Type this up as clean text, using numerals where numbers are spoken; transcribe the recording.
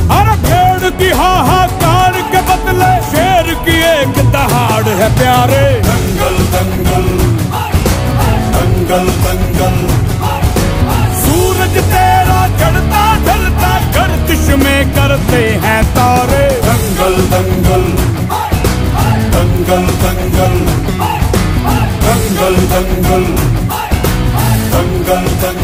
अरे भेड़ की हाहाकार के बदले शेर की एक दहाड़ है प्यारे। दंगल दंगल दंगल दंगल, सूरज तेरा चढ़ता ढलता गर्दिश में करते हैं तारे। दंगल दंगल दंगल दंगल दंगल दंगल दंगल दंगल।